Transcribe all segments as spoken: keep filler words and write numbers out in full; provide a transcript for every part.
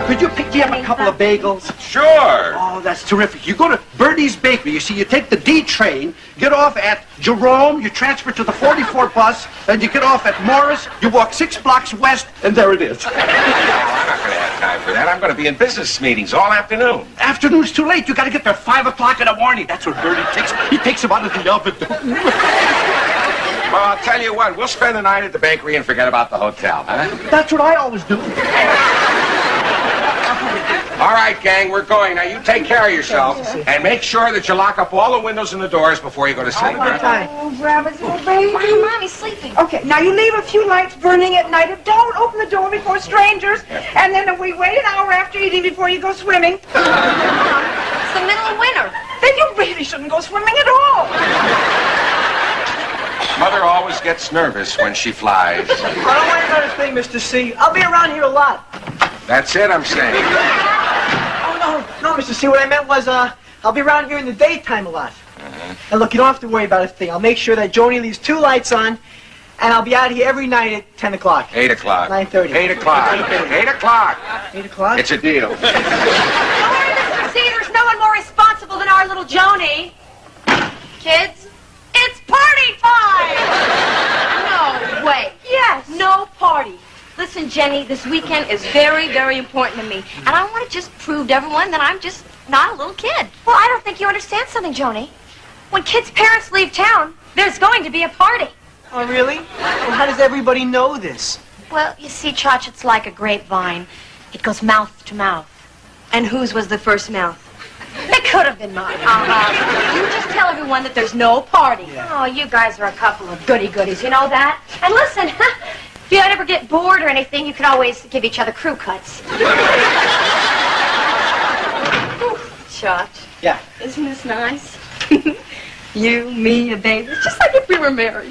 Could you pick me up a couple of bagels? Sure. Oh, that's terrific. You go to Bernie's Bakery. You see, you take the D train, get off at Jerome, you transfer to the forty-four bus, and you get off at Morris, you walk six blocks west, and there it is. Oh, I'm not going to have time for that. I'm going to be in business meetings all afternoon. Afternoon's too late. You got to get there five o'clock in the morning. That's what Bernie takes. He takes them out of the oven. Well, I'll tell you what. We'll spend the night at the bakery and forget about the hotel, huh? That's what I always do. All right, gang, we're going. Now, you take care of yourself and make sure that you lock up all the windows and the doors before you go to sleep. All right? Oh, Rabbit's little baby. Mommy, Mommy's sleeping. Okay, now you leave a few lights burning at night. Don't open the door before strangers. And then we wait an hour after eating before you go swimming. It's the middle of winter. Then you really shouldn't go swimming at all. Mother always gets nervous when she flies. I don't worry about a thing, Mister C. I'll be around here a lot. That's it, I'm saying. Oh, no, no, Mister C. What I meant was, uh, I'll be around here in the daytime a lot. Uh-huh. And look, you don't have to worry about a thing. I'll make sure that Joni leaves two lights on, and I'll be out here every night at ten o'clock. eight o'clock. nine thirty. eight o'clock. eight o'clock. eight o'clock? It's a deal. Don't worry, Mister C. There's no one more responsible than our little Joni. Kids, it's party time! No way. Yes. No party. Listen, Jenny, this weekend is very, very important to me. And I want to just prove to everyone that I'm just not a little kid. Well, I don't think you understand something, Joni. When kids' parents leave town, there's going to be a party. Oh, really? Well, how does everybody know this? Well, you see, Chach, it's like a grapevine. It goes mouth to mouth. And whose was the first mouth? It could have been mine. Uh-huh. You just tell everyone that there's no party. Yeah. Oh, you guys are a couple of goody-goodies, you know that? And listen, if you ever get bored or anything, you can always give each other crew cuts. Chach. Yeah. Isn't this nice? You, me, a baby. It's just like if we were married.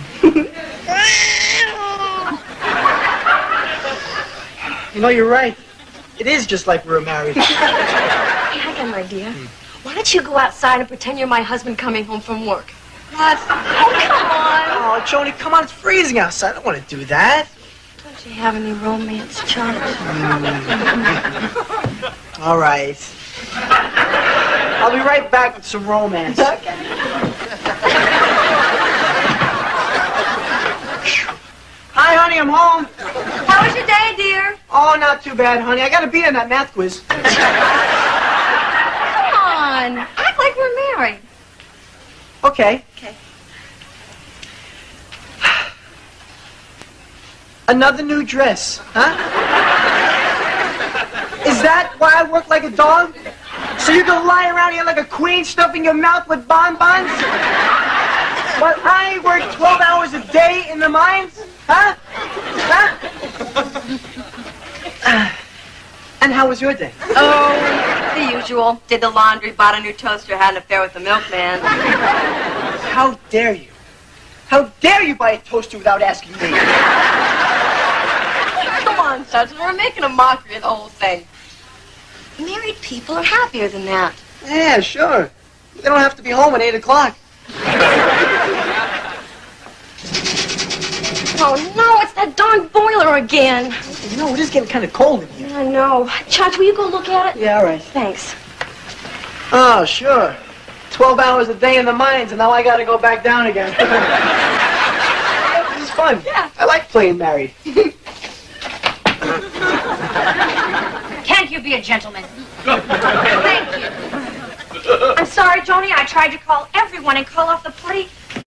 You know, you're right. It is just like we were married. Hey, I got an idea. Why don't you go outside and pretend you're my husband coming home from work? What? Oh, come on. Oh, Joni, come on. It's freezing outside. I don't want to do that. Don't you have any romance, Chach? All right. I'll be right back with some romance. Okay. Hi, honey, I'm home. How was your day, dear? Oh, not too bad, honey. I got to be in that math quiz. Come on. Act like we're married. Okay. Okay. Another new dress, huh? Is that why I work like a dog? So you can lie around here like a queen stuffing your mouth with bonbons? While I work twelve hours a day in the mines? Huh? Huh? And how was your day? Oh, the usual. Did the laundry, bought a new toaster, had an affair with the milkman. How dare you? How dare you buy a toaster without asking me? Come on, Chach. We're making a mockery of the whole thing. Married people are happier than that. Yeah, sure. They don't have to be home at eight o'clock. Oh, no, it's that darn boiler again. You know, it is getting kind of cold in here. I know. Chach, will you go look at it? Yeah, all right. Thanks. Oh, sure. Twelve hours a day in the mines, and now I gotta go back down again. This is fun. Yeah. I like playing married. Can't you be a gentleman? Thank you. I'm sorry, Joni. I tried to call everyone and call off the party,